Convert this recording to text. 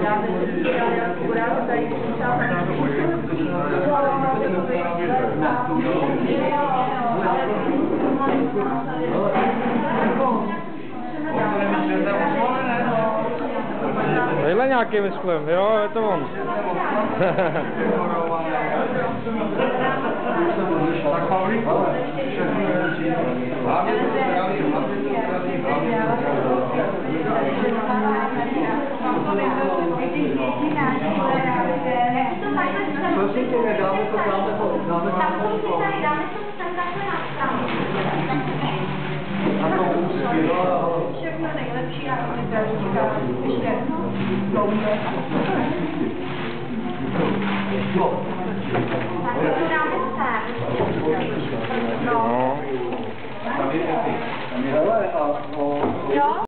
Tadyhle nějaký myslím, jo, je to on. Všechno nejlepší a ještě tak to dáme sem. No. Jo.